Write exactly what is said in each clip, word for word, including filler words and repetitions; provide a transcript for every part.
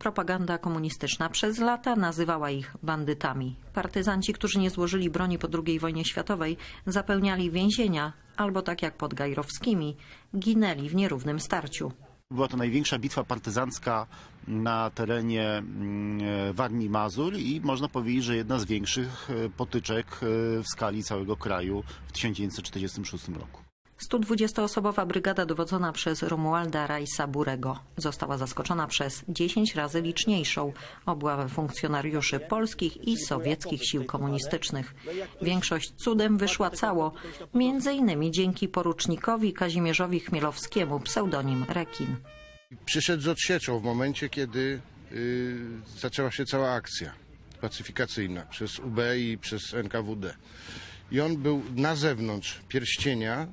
Propaganda komunistyczna przez lata nazywała ich bandytami. Partyzanci, którzy nie złożyli broni po drugiej wojnie światowej, zapełniali więzienia albo, tak jak pod Gajrowskimi, ginęli w nierównym starciu. Była to największa bitwa partyzancka na terenie Warmii i Mazur i można powiedzieć, że jedna z większych potyczek w skali całego kraju w tysiąc dziewięćset czterdziestym szóstym roku. sto dwudziestoosobowa brygada dowodzona przez Romualda Rajsa Burego została zaskoczona przez dziesięć razy liczniejszą obławę funkcjonariuszy polskich i sowieckich sił komunistycznych. Większość cudem wyszła cało, między innymi dzięki porucznikowi Kazimierzowi Chmielowskiemu, pseudonim Rekin. Przyszedł z odsieczą w momencie, kiedy yy, zaczęła się cała akcja pacyfikacyjna przez U B i przez N K W D. I on był na zewnątrz pierścienia,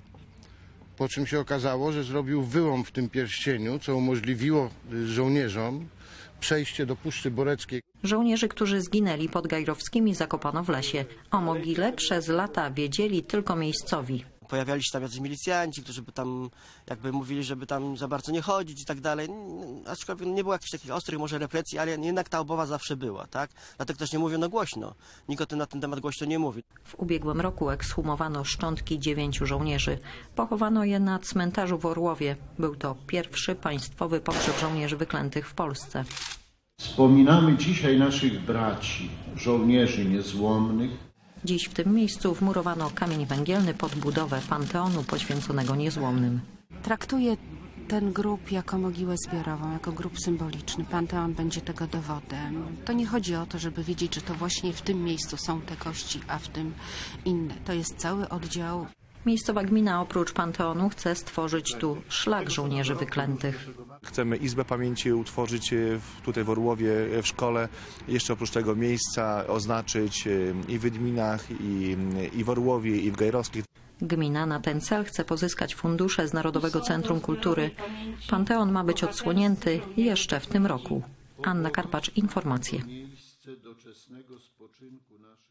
po czym się okazało, że zrobił wyłom w tym pierścieniu, co umożliwiło żołnierzom przejście do Puszczy Boreckiej. Żołnierzy, którzy zginęli pod Gajrowskimi, zakopano w lesie. O mogile przez lata wiedzieli tylko miejscowi. Pojawiali się tam jacyś milicjanci, którzy by tam jakby mówili, żeby tam za bardzo nie chodzić i tak dalej. Aczkolwiek nie było jakichś takich ostrych może represji, ale jednak ta obawa zawsze była, tak? Dlatego też nie mówiono głośno. Nikt o tym na ten temat głośno nie mówi. W ubiegłym roku ekshumowano szczątki dziewięciu żołnierzy. Pochowano je na cmentarzu w Orłowie. Był to pierwszy państwowy pogrzeb żołnierzy wyklętych w Polsce. Wspominamy dzisiaj naszych braci, żołnierzy niezłomnych. Dziś w tym miejscu wmurowano kamień węgielny pod budowę panteonu poświęconego niezłomnym. Traktuję ten grób jako mogiłę zbiorową, jako grób symboliczny. Panteon będzie tego dowodem. To nie chodzi o to, żeby wiedzieć, że to właśnie w tym miejscu są te kości, a w tym inne. To jest cały oddział. Miejscowa gmina oprócz panteonu chce stworzyć tu szlak żołnierzy wyklętych. Chcemy Izbę Pamięci utworzyć tutaj w Orłowie, w szkole. Jeszcze oprócz tego miejsca oznaczyć i w Wydminach, i, i w Orłowie, i w Gajrowskich. Gmina na ten cel chce pozyskać fundusze z Narodowego Centrum Kultury. Panteon ma być odsłonięty jeszcze w tym roku. Anna Karpacz, informacje.